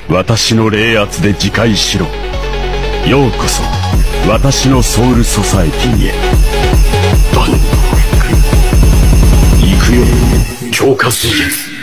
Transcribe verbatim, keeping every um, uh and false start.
私の霊圧で自戒しろ。ようこそ私のソウルソサエティへ。バンド行くよ強化水術。